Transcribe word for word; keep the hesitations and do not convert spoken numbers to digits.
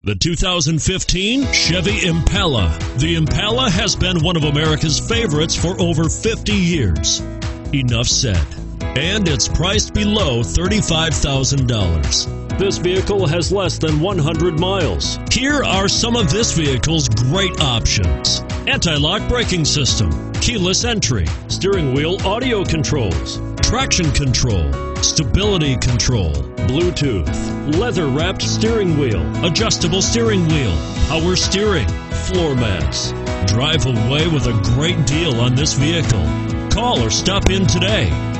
The two thousand fifteen Chevy Impala. The Impala has been one of America's favorites for over fifty years. Enough said. And it's priced below thirty-five thousand dollars. This vehicle has less than one hundred miles. Here are some of this vehicle's great options: anti-lock braking system, keyless entry, steering wheel audio controls, traction control, stability control, Bluetooth, leather-wrapped steering wheel, adjustable steering wheel, power steering, floor mats. Drive away with a great deal on this vehicle. Call or stop in today.